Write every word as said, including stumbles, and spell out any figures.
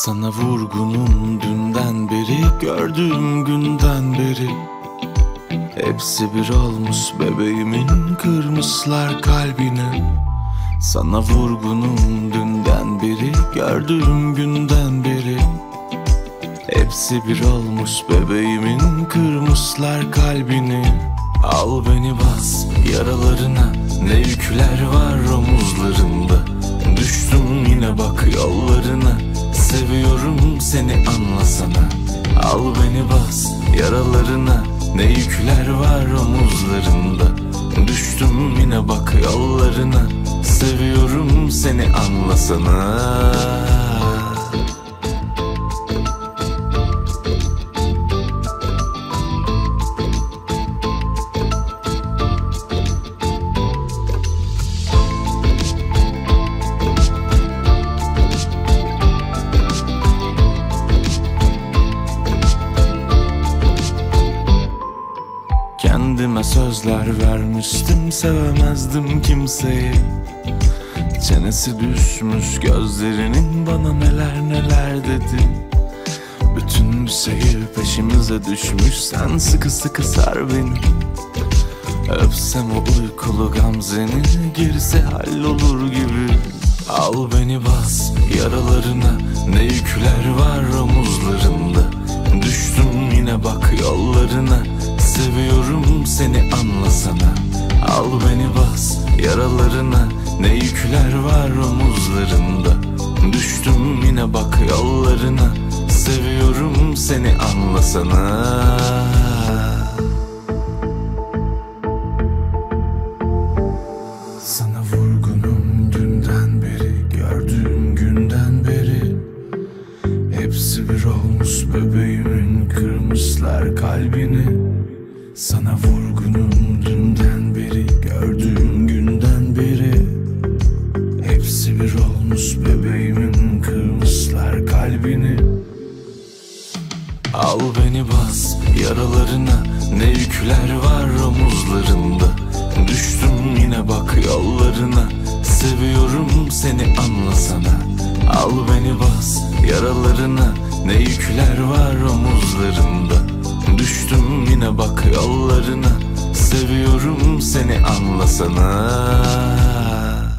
Sana vurgunum dünden beri, gördüğüm günden beri. Hepsi bir olmuş bebeğimin, kırmışlar kalbini. Sana vurgunum dünden beri, gördüğüm günden beri. Hepsi bir olmuş bebeğimin, kırmışlar kalbini. Al beni bas yaralarına, ne yükler var omuzlarında. Düştüm yine bak yollarına, seviyorum seni anlasana. Al beni bas yaralarına, ne yükler var omuzlarında. Düştüm yine bak yollarına, seviyorum seni anlasana. Kendime sözler vermiştim, sevemezdim kimseyi. Çenesi düşmüş gözlerinin, bana neler neler dedi. Bütün bir şehir peşimize düşmüş, sen sıkı sıkı sar beni. Öpsem o uykulu gamzeni, gerisi hallolur gibi. Al beni bas yaralarına, ne yükler var omuzlarında. Düştüm yine bak yollarına, seviyorum seni anlasana. Al beni bas yaralarına, ne yükler var omuzlarında. Düştüm yine bak yollarına, seviyorum seni anlasana. Sana vurgunum dünden beri, gördüğüm günden beri. Hepsi bir olmuş bebeğimin, kırmışlar kalbini. Sana vurgunum dünden beri, gördüğüm günden beri. Hepsi bir olmuş bebeğimin, kırmışlar kalbini. Al beni bas yaralarına, ne yükler var omuzlarında. Düştüm yine bak yollarına, seviyorum seni anlasana. Al beni bas yaralarına, ne yükler var omuzlarında. Düştüm yine bak yollarına, seviyorum seni anlasana.